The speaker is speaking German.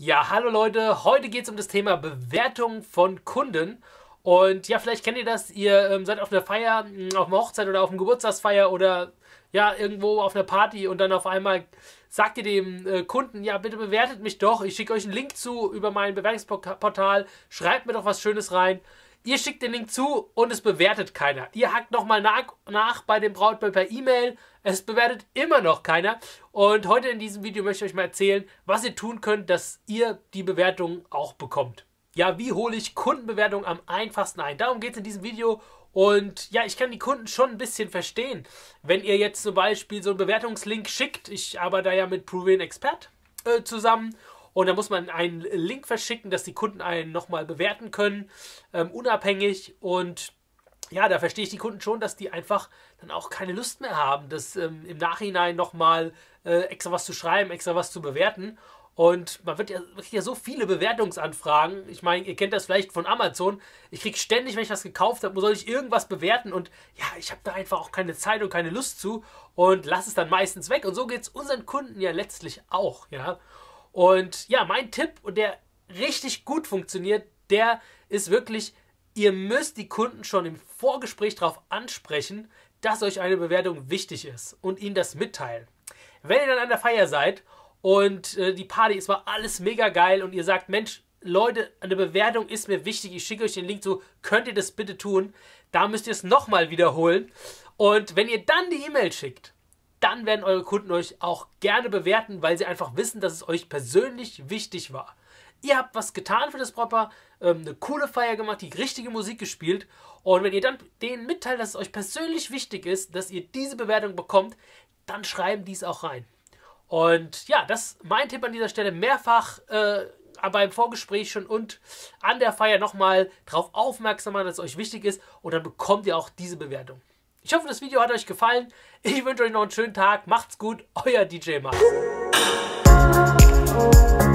Ja, hallo Leute, heute geht es um das Thema Bewertung von Kunden. Und ja, vielleicht kennt ihr das, ihr seid auf einer Feier, auf einer Hochzeit oder auf einer Geburtstagsfeier oder ja, irgendwo auf einer Party und dann auf einmal sagt ihr dem Kunden, ja, bitte bewertet mich doch, ich schicke euch einen Link zu über mein Bewertungsportal, schreibt mir doch was Schönes rein. Ihr schickt den Link zu und es bewertet keiner. Ihr hakt nochmal nach bei dem Brautpaar per E-Mail. Es bewertet immer noch keiner. Und heute in diesem Video möchte ich euch mal erzählen, was ihr tun könnt, dass ihr die Bewertung auch bekommt. Ja, wie hole ich Kundenbewertung am einfachsten ein? Darum geht es in diesem Video. Und ja, ich kann die Kunden schon ein bisschen verstehen. Wenn ihr jetzt zum Beispiel so einen Bewertungslink schickt, ich arbeite da ja mit Proven Expert zusammen. Und da muss man einen Link verschicken, dass die Kunden einen nochmal bewerten können, unabhängig. Und ja, da verstehe ich die Kunden schon, dass die einfach dann auch keine Lust mehr haben, das im Nachhinein nochmal extra was zu schreiben, extra was zu bewerten. Und man kriegt ja so viele Bewertungsanfragen. Ich meine, ihr kennt das vielleicht von Amazon. Ich kriege ständig, wenn ich was gekauft habe, soll ich irgendwas bewerten. Und ja, ich habe da einfach auch keine Zeit und keine Lust zu und lasse es dann meistens weg. Und so geht es unseren Kunden ja letztlich auch, ja. Und ja, mein Tipp, und der richtig gut funktioniert, der ist wirklich, ihr müsst die Kunden schon im Vorgespräch darauf ansprechen, dass euch eine Bewertung wichtig ist und ihnen das mitteilen. Wenn ihr dann an der Feier seid und die Party, es war alles mega geil und ihr sagt, Mensch, Leute, eine Bewertung ist mir wichtig, ich schicke euch den Link zu, könnt ihr das bitte tun? Da müsst ihr es nochmal wiederholen. Und wenn ihr dann die E-Mail schickt, dann werden eure Kunden euch auch gerne bewerten, weil sie einfach wissen, dass es euch persönlich wichtig war. Ihr habt was getan für das Brautpaar, eine coole Feier gemacht, die richtige Musik gespielt. Und wenn ihr dann denen mitteilt, dass es euch persönlich wichtig ist, dass ihr diese Bewertung bekommt, dann schreiben die es auch rein. Und ja, das ist mein Tipp an dieser Stelle. Mehrfach beim Vorgespräch schon und an der Feier nochmal darauf aufmerksam machen, dass es euch wichtig ist. Und dann bekommt ihr auch diese Bewertung. Ich hoffe, das Video hat euch gefallen. Ich wünsche euch noch einen schönen Tag. Macht's gut. Euer DJ Max.